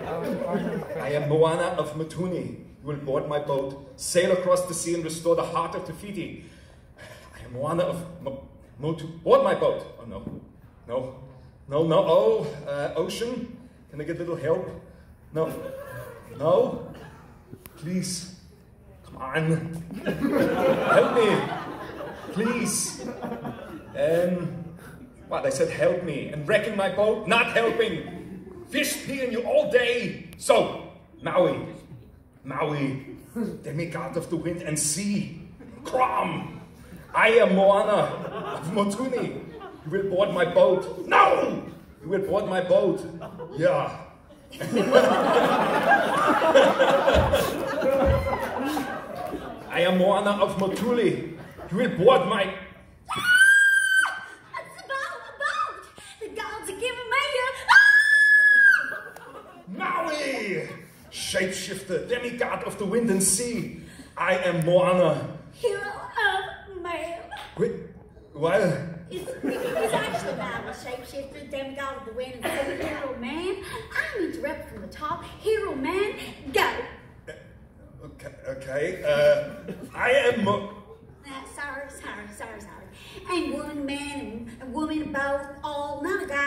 I am Moana of Matuni. You will board my boat, sail across the sea, and restore the heart of Te Fiti. I am Moana of board my boat. Oh no, no, no, no. Oh, ocean, can I get a little help? No, no, please, come on, help me, please. What, I said help me, and wrecking my boat, not helping. Fish peeing you all day. So, Maui, demigod of the wind and sea, Crom, I am Moana of Motuni. You will board my boat. No! You will board my boat. Yeah. I am Moana of Motuli. You will board my... It's about a boat. The gods are giving me Maui! Shapeshifter, demigod of the wind and sea. I am Moana. hero of man. Wait, what? It's actually about a shapeshifter, demigod of the wind, and hero man. I'm interrupted from the top. Hero man, go. Okay. I am. Sorry. And one man and woman both, all not a guy.